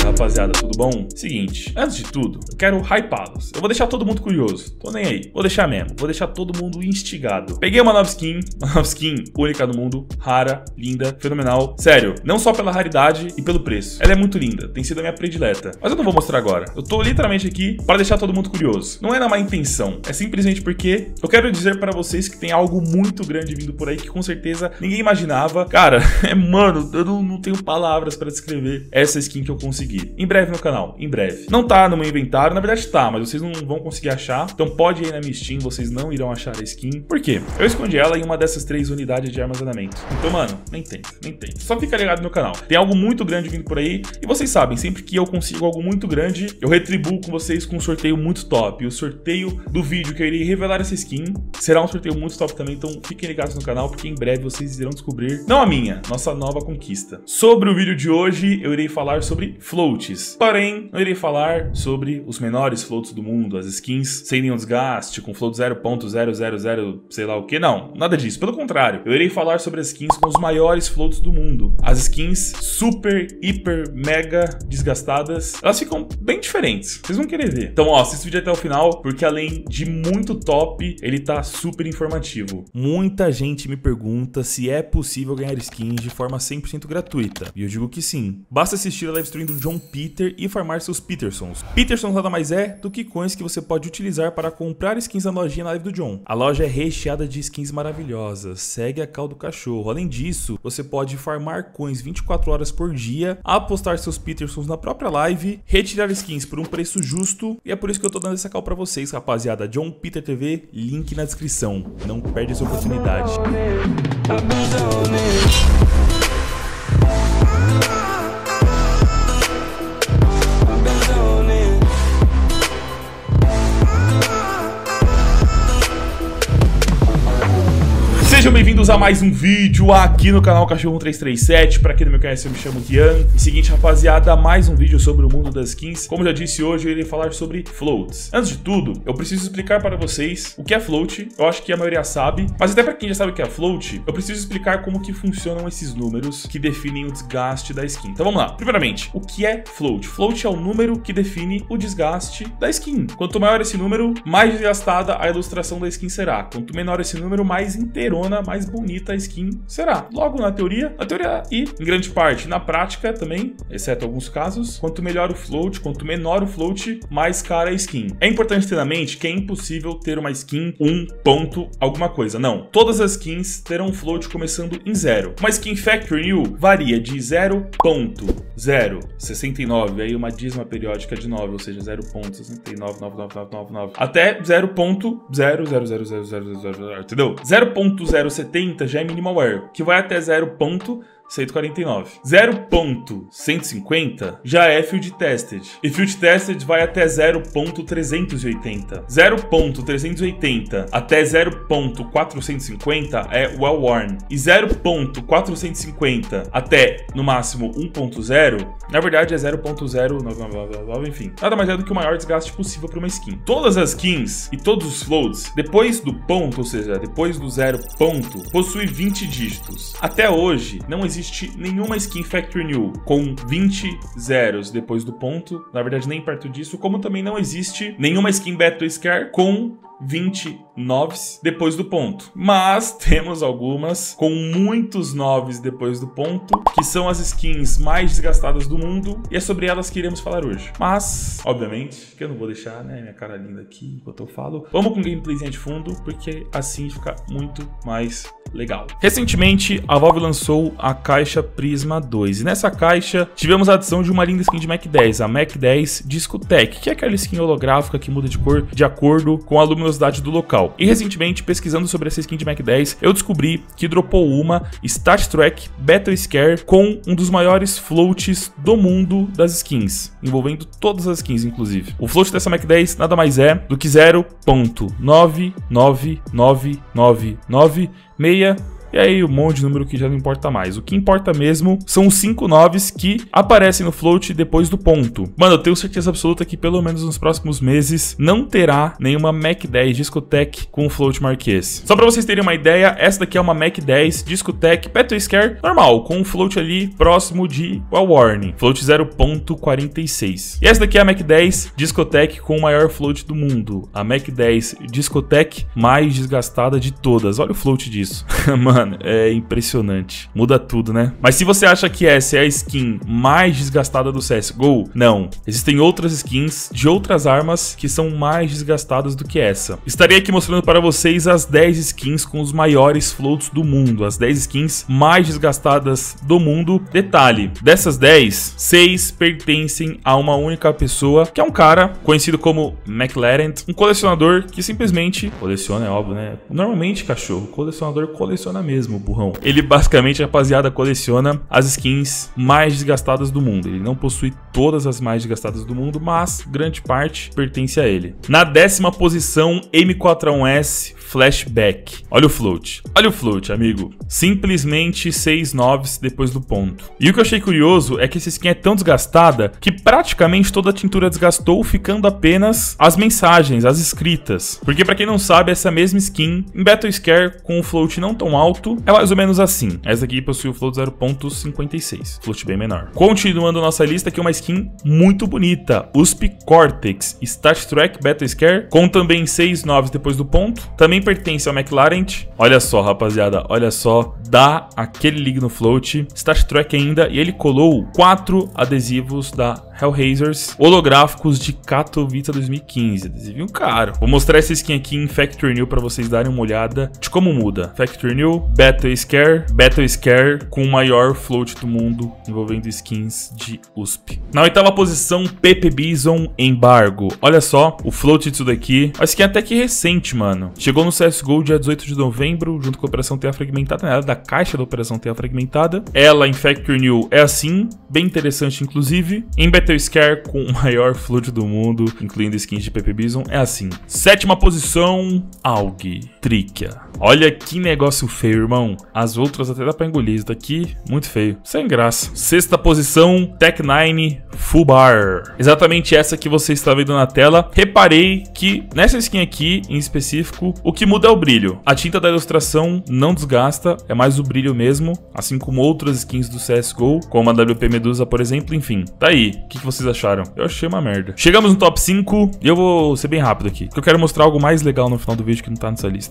rapaziada, tudo bom? Seguinte, antes de tudo, eu quero hypá-los. Eu vou deixar todo mundo curioso, tô nem aí. Vou deixar mesmo, vou deixar todo mundo instigado. Peguei uma nova skin única no mundo, rara, linda, fenomenal. Sério, não só pela raridade e pelo preço. Ela é muito linda, tem sido a minha predileta. Mas eu não vou mostrar agora. Eu tô literalmente aqui para deixar todo mundo curioso. Não é na má intenção, é simplesmente porque eu quero dizer para vocês que tem algo muito grande vindo por aí que com certeza ninguém imaginava. Cara, mano, eu não tenho palavras para descrever essa skin que eu consegui. Em breve no canal, em breve. Não tá no meu inventário, na verdade tá, mas vocês não vão conseguir achar. Então pode ir na minha Steam, vocês não irão achar a skin. Por quê? Eu escondi ela em uma dessas 3 unidades de armazenamento. Então, mano, nem tenta. Só fica ligado no canal. Tem algo muito grande vindo por aí. E vocês sabem, sempre que eu consigo algo muito grande, eu retribuo com vocês com um sorteio muito top. E o sorteio do vídeo que eu irei revelar essa skin será um sorteio muito top também. Então fiquem ligados no canal, porque em breve vocês irão descobrir, não a minha, nossa nova conquista. Sobre o vídeo de hoje, eu irei falar sobre floats. Porém, não irei falar sobre os menores floats do mundo, as skins sem nenhum desgaste, com float 0.000 sei lá o que. Não, nada disso. Pelo contrário, eu irei falar sobre as skins com os maiores floats do mundo. As skins super, hiper, mega desgastadas, elas ficam bem diferentes. Vocês vão querer ver. Então, ó, assista o vídeo até o final, porque além de muito top, ele tá super informativo. Muita gente me pergunta se é possível ganhar skins de forma 100% gratuita. E eu digo que sim. Basta assistir a live stream do John Peter e farmar seus Petersons. Petersons nada mais é do que coins que você pode utilizar para comprar skins na lojinha na live do John. A loja é recheada de skins maravilhosas. Segue a cal do cachorro. Além disso, você pode farmar coins 24 horas por dia, apostar seus Petersons na própria live, retirar skins por um preço justo. E é por isso que eu tô dando essa cal pra vocês, rapaziada. John Peter TV, link na descrição. Não perde essa oportunidade. Sejam bem-vindos a mais um vídeo aqui no canal Cachorro 1337. Pra quem não me conhece, eu me chamo Kian. E seguinte, rapaziada, mais um vídeo sobre o mundo das skins. Como eu já disse, hoje eu irei falar sobre floats. Antes de tudo, eu preciso explicar para vocês o que é float. Eu acho que a maioria sabe, mas até pra quem já sabe o que é float, eu preciso explicar como que funcionam esses números que definem o desgaste da skin. Então vamos lá. Primeiramente, o que é float? Float é o número que define o desgaste da skin. Quanto maior esse número, mais desgastada a ilustração da skin será. Quanto menor esse número, mais inteirona, mais bonita a skin será. Logo, na teoria e em grande parte na prática também, exceto alguns casos, quanto melhor o float, quanto menor o float, mais cara a skin. É importante ter na mente que é impossível ter uma skin 1 ponto alguma coisa. Não, todas as skins terão um float começando em 0. Uma skin Factory New varia de 0.069, aí uma dízima periódica de 9, ou seja, 0.699999 até 0.00000, entendeu? 0.070 já é minimal error, que vai até 0.149. 0.150 já é field tested. E field tested vai até 0.380. 0.380 até 0.450 é well worn. E 0.450 até no máximo 1.0, na verdade é 0.099, enfim. Nada mais é do que o maior desgaste possível para uma skin. Todas as skins e todos os floats, depois do ponto, ou seja, depois do 0 ponto, possui 20 dígitos. Até hoje, não existe nenhuma skin Factory New com 20 zeros depois do ponto, na verdade nem perto disso, como também não existe nenhuma skin Battle Scare com 20 noves depois do ponto. Mas temos algumas com muitos noves depois do ponto, que são as skins mais desgastadas do mundo, e é sobre elas que iremos falar hoje. Mas, obviamente, que eu não vou deixar, né, minha cara linda aqui enquanto eu falo. Vamos com gameplayzinha de fundo, porque assim fica muito mais legal. Recentemente, a Valve lançou a caixa Prisma 2, e nessa caixa tivemos a adição de uma linda skin de Mac 10, a Mac 10 Discotech, que é aquela skin holográfica que muda de cor de acordo com a luminosidade do local. E recentemente, pesquisando sobre essa skin de Mac 10, eu descobri que dropou uma Stat Track Battle Scare com um dos maiores floats do mundo das skins, envolvendo todas as skins, inclusive. O float dessa Mac 10 nada mais é do que 0.99999 E aí um monte de número que já não importa mais. O que importa mesmo são os 5 9s que aparecem no float depois do ponto. Mano, eu tenho certeza absoluta que pelo menos nos próximos meses não terá nenhuma Mac 10 Discotech com float Marquês. Só pra vocês terem uma ideia, essa daqui é uma Mac 10 Discotech Petoscare normal, com um float ali próximo de Well Warning, float 0.46. E essa daqui é a Mac 10 Discotech com o maior float do mundo, a Mac 10 Discotech mais desgastada de todas. Olha o float disso. Mano, é impressionante. Muda tudo, né? Mas se você acha que essa é a skin mais desgastada do CSGO, não. Existem outras skins de outras armas que são mais desgastadas do que essa. Estarei aqui mostrando para vocês as 10 skins com os maiores floats do mundo, as 10 skins mais desgastadas do mundo. Detalhe, dessas 10, 6 pertencem a uma única pessoa, que é um cara conhecido como McLaren, um colecionador que simplesmente coleciona, é óbvio, né? Normalmente, cachorro, colecionador coleciona mesmo, burrão. Ele basicamente, rapaziada, coleciona as skins mais desgastadas do mundo. Ele não possui todas as mais desgastadas do mundo, mas grande parte pertence a ele. Na 10ª posição, M41S Flashback. Olha o float. Olha o float, amigo. Simplesmente 6 9s depois do ponto. E o que eu achei curioso é que essa skin é tão desgastada que praticamente toda a tintura desgastou, ficando apenas as mensagens, as escritas. Porque pra quem não sabe, essa mesma skin em Petoscare com um float não tão alto é mais ou menos assim. Essa aqui possui o float 0.56, float bem menor. Continuando a nossa lista, aqui uma skin muito bonita, USP Cortex Stat Track Petoscare, com também 6 9s depois do ponto. Também pertence ao McLaren. Olha só, rapaziada, olha só, dá aquele ligue no float, Stat Track ainda, e ele colou 4 adesivos da Hellraisers holográficos de Katowice 2015, adesivinho caro. Vou mostrar essa skin aqui em Factory New para vocês darem uma olhada de como muda. Factory New, Petoscare com o maior float do mundo envolvendo skins de USP. Na 8ª posição, Pepe Bison Embargo. Olha só o float disso daqui. A skin até que recente, mano. Chegou no CSGO dia 18 de novembro, junto com a Operação Terra Fragmentada, né? Ela é da caixa da Operação Terra Fragmentada. Ela em Factory New é assim, bem interessante inclusive. Em Petoscare com o maior float do mundo, incluindo skins de Pepe Bison, é assim. 7ª posição, AUG Triquia. Olha que negócio feio, irmão. As outras até dá pra engolir. Isso daqui, muito feio. Sem graça. 6ª posição, Tech9 Full Bar. Exatamente essa que você está vendo na tela. Reparei que nessa skin aqui, em específico, o que muda é o brilho. A tinta da ilustração não desgasta, é mais o brilho mesmo. Assim como outras skins do CSGO, como a WP Medusa, por exemplo. Enfim, tá aí. O que vocês acharam? Eu achei uma merda. Chegamos no top 5 e eu vou ser bem rápido aqui, porque eu quero mostrar algo mais legal no final do vídeo que não tá nessa lista.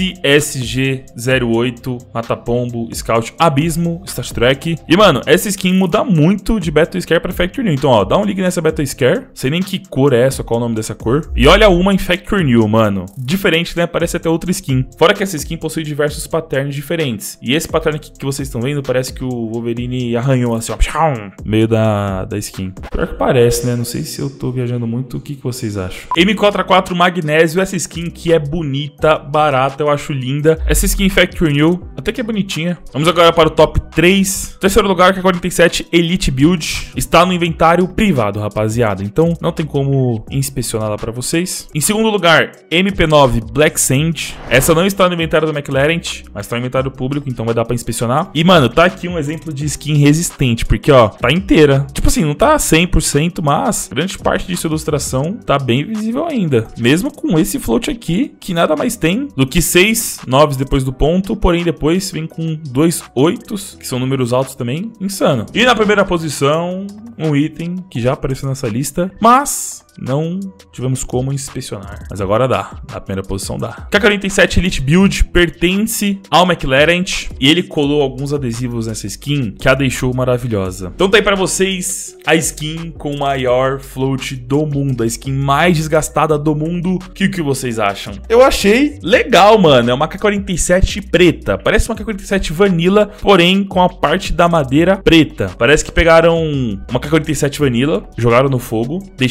SSG08, Matapombo, Scout, Abismo, Stat Track. E, mano, essa skin muda muito de Petoscare pra Factory New. Então, ó, dá um ligue nessa Petoscare. Sei nem que cor é essa, qual é o nome dessa cor. E olha uma em Factory New, mano. Diferente, né? Parece até outra skin. Fora que essa skin possui diversos patterns diferentes. E esse pattern aqui que vocês estão vendo, parece que o Wolverine arranhou assim, ó, no meio da skin. Pior que parece, né? Não sei se eu tô viajando muito. O que vocês acham? M44 Magnésio, essa skin que é bonita, barata, eu acho linda. Essa skin Factory New, até que é bonitinha. Vamos agora para o top 3. Terceiro lugar, que é 47 Elite Build. Está no inventário privado, rapaziada. Então, não tem como inspecionar lá para vocês. Em segundo lugar, MP9 Black Sand. Essa não está no inventário do McLaren, mas está no inventário público, então vai dar para inspecionar. E, mano, tá aqui um exemplo de skin resistente, porque, ó, tá inteira. Tipo assim, não tá 100%, mas grande parte de sua ilustração tá bem visível ainda. Mesmo com esse float aqui, que nada mais tem do que 6 9s depois do ponto, porém depois vem com 2 8s, que são números altos também, insano. E na primeira posição, um item que já apareceu nessa lista, mas não tivemos como inspecionar. Mas agora dá. Na primeira posição dá. K47 Elite Build pertence ao McLaren e ele colou alguns adesivos nessa skin que a deixou maravilhosa. Então tá aí pra vocês a skin com o maior float do mundo, a skin mais desgastada do mundo. O que vocês acham? Eu achei legal, mano. É uma K47 preta. Parece uma K47 Vanilla, porém com a parte da madeira preta. Parece que pegaram uma K47 Vanilla, jogaram no fogo, deixaram torrando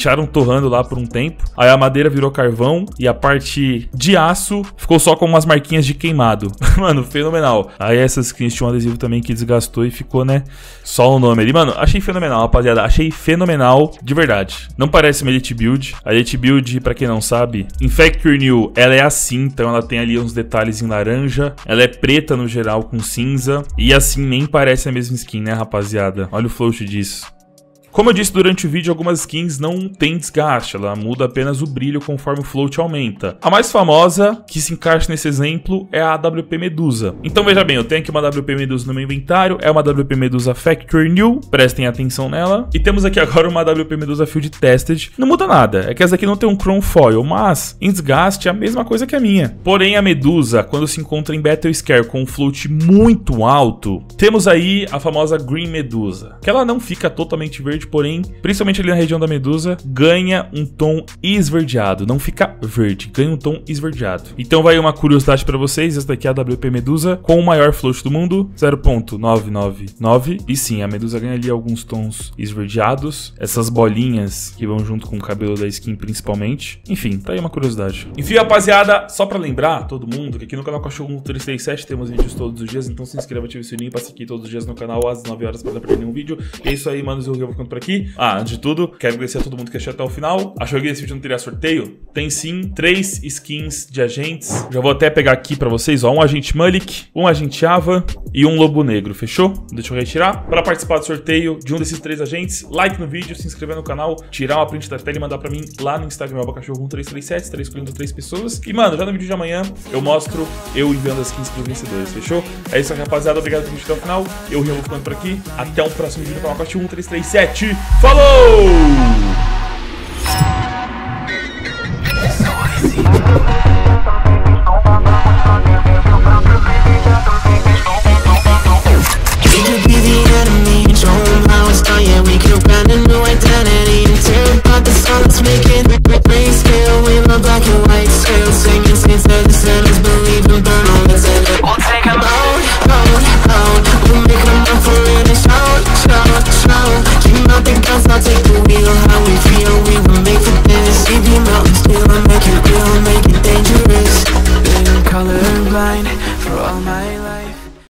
ferrando lá por um tempo. Aí a madeira virou carvão e a parte de aço ficou só com umas marquinhas de queimado. Mano, fenomenal. Aí essas skins tinham um adesivo também que desgastou e ficou, né, só o nome ali. Mano, achei fenomenal, rapaziada. Achei fenomenal, de verdade. Não parece uma Elite Build. A Elite Build, pra quem não sabe, Infect Your New, ela é assim, então ela tem ali uns detalhes em laranja. Ela é preta no geral com cinza. E assim nem parece a mesma skin, né, rapaziada? Olha o float disso. Como eu disse durante o vídeo, algumas skins não tem desgaste, ela muda apenas o brilho conforme o float aumenta. A mais famosa, que se encaixa nesse exemplo, é a AWP Medusa. Então veja bem, eu tenho aqui uma AWP Medusa no meu inventário, é uma AWP Medusa Factory New, prestem atenção nela. E temos aqui agora uma AWP Medusa Field Tested. Não muda nada, é que essa aqui não tem um Chrome Foil, mas em desgaste é a mesma coisa que a minha. Porém a Medusa, quando se encontra em Battle Scare com um float muito alto, temos aí a famosa Green Medusa, que ela não fica totalmente verde, porém, principalmente ali na região da Medusa, ganha um tom esverdeado. Não fica verde, ganha um tom esverdeado. Então vai uma curiosidade pra vocês, essa daqui é a AWP Medusa com o maior float do mundo, 0.999. E sim, a Medusa ganha ali alguns tons esverdeados, essas bolinhas que vão junto com o cabelo da skin principalmente. Enfim, tá aí uma curiosidade. Enfim, rapaziada, só pra lembrar todo mundo que aqui no canal Cachorro 337 temos vídeos todos os dias, então se inscreva, ative o sininho pra seguir todos os dias no canal às 9 horas pra não perder nenhum vídeo. E é isso aí, manos, eu vou ficando por aqui. Antes de tudo, quero agradecer a todo mundo que assistiu até o final. Achou que esse vídeo não teria sorteio? Tem sim, 3 skins de agentes. Já vou até pegar aqui pra vocês, ó, um agente Malik, um agente Ava e um lobo negro, fechou? Deixa eu retirar. Para participar do sorteio de um desses 3 agentes, like no vídeo, se inscrever no canal, tirar uma print da tela e mandar pra mim lá no Instagram, Cachorro1337, estarei escolhendo 3 pessoas. E, mano, já no vídeo de amanhã eu mostro eu enviando as skins pros vencedores, fechou? É isso aí, rapaziada, obrigado por assistir até o final. Eu vou ficando por aqui. Até o próximo vídeo do canal Cachorro1337. Falou!